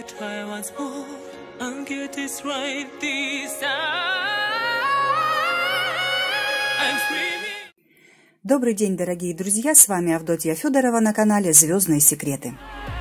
try once more and get this right this time. I'm screaming. Добрый день, дорогие друзья! С вами Авдотья Федорова на канале «Звездные секреты».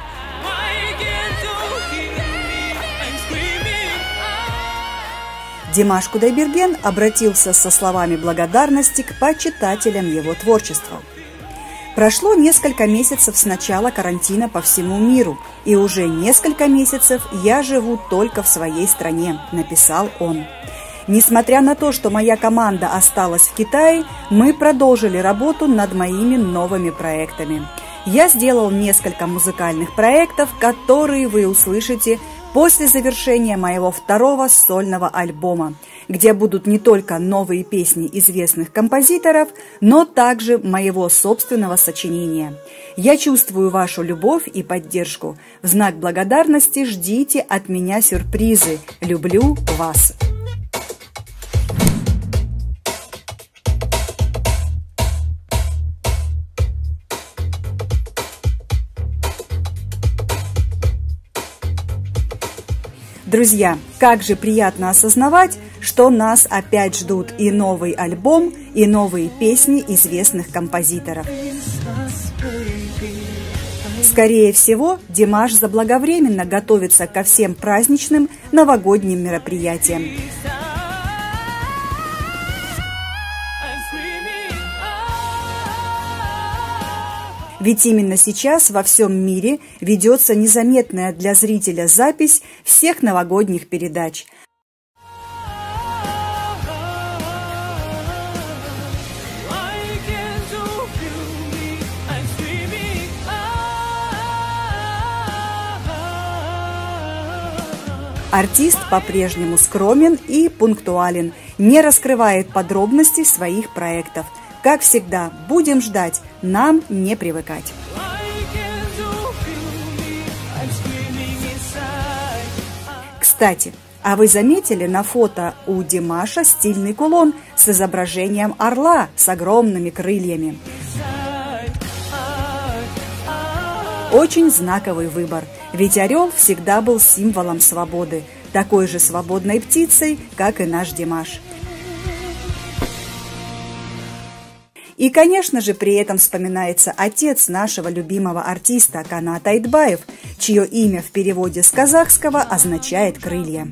Димаш Кудайберген обратился со словами благодарности к почитателям его творчества. Прошло несколько месяцев с начала карантина по всему миру, и уже несколько месяцев я живу только в своей стране, написал он. Несмотря на то, что моя команда осталась в Китае, мы продолжили работу над моими новыми проектами. Я сделал несколько музыкальных проектов, которые вы услышите после завершения моего второго сольного альбома, где будут не только новые песни известных композиторов, но также моего собственного сочинения. Я чувствую вашу любовь и поддержку. В знак благодарности ждите от меня сюрпризы. Люблю вас! Друзья, как же приятно осознавать, что нас опять ждут и новый альбом, и новые песни известных композиторов. Скорее всего, Димаш заблаговременно готовится ко всем праздничным новогодним мероприятиям. Ведь именно сейчас во всем мире ведется незаметная для зрителя запись всех новогодних передач. Артист по-прежнему скромен и пунктуален, не раскрывает подробностей своих проектов. Как всегда, будем ждать, нам не привыкать. Кстати, а вы заметили на фото у Димаша стильный кулон с изображением орла с огромными крыльями? Очень знаковый выбор, ведь орел всегда был символом свободы, такой же свободной птицей, как и наш Димаш. И, конечно же, при этом вспоминается отец нашего любимого артиста Канат Айтбаев, чье имя в переводе с казахского означает «крылья».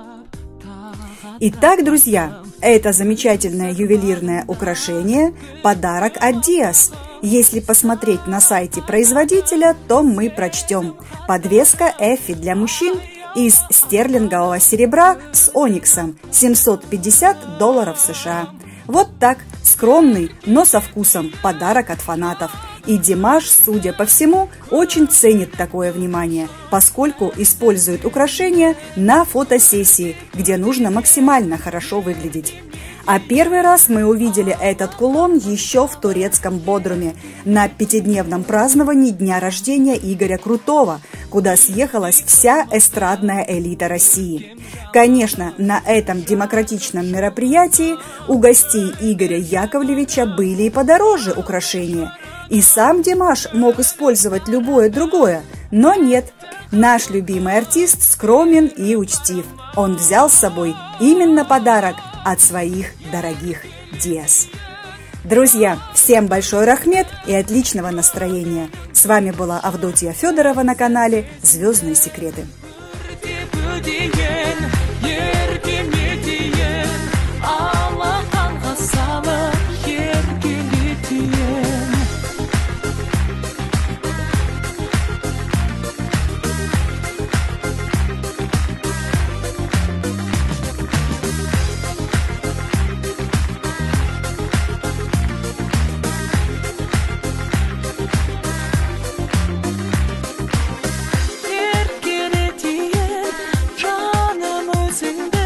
Итак, друзья, это замечательное ювелирное украшение – подарок от Диас. Если посмотреть на сайте производителя, то мы прочтем: подвеска Эффи для мужчин из стерлингового серебра с ониксом, $750 США. Вот так, скромный, но со вкусом подарок от фанатов. И Димаш, судя по всему, очень ценит такое внимание, поскольку использует украшения на фотосессии, где нужно максимально хорошо выглядеть. А первый раз мы увидели этот кулон еще в турецком Бодруме на 5-дневном праздновании дня рождения Игоря Крутого, куда съехалась вся эстрадная элита России. Конечно, на этом демократичном мероприятии у гостей Игоря Яковлевича были и подороже украшения. И сам Димаш мог использовать любое другое, но нет. Наш любимый артист скромен и учтив. Он взял с собой именно подарок от своих дорогих Диас. Друзья, всем большой рахмет и отличного настроения. С вами была Авдотья Федорова на канале «Звездные секреты». Canım özünde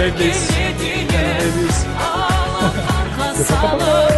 babies. Allah'ın arkasına.